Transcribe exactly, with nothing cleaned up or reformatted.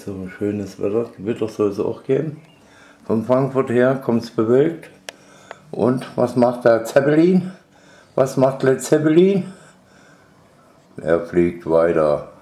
So schönes Wetter, Gewitter soll es auch geben. Von Frankfurt her kommt es bewölkt. Und was macht der Zeppelin? Was macht Led Zeppelin? Er fliegt weiter.